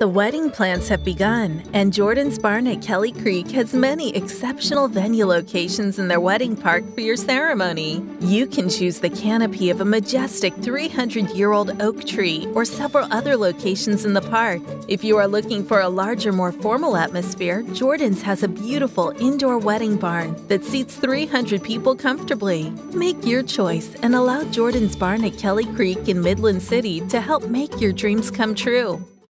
The wedding plans have begun, and Jordan's Barn at Kelly Creek has many exceptional venue locations in their wedding park for your ceremony. You can choose the canopy of a majestic 300-year-old oak tree or several other locations in the park. If you are looking for a larger, more formal atmosphere, Jordan's has a beautiful indoor wedding barn that seats 300 people comfortably. Make your choice and allow Jordan's Barn at Kelly Creek in Midland City to help make your dreams come true.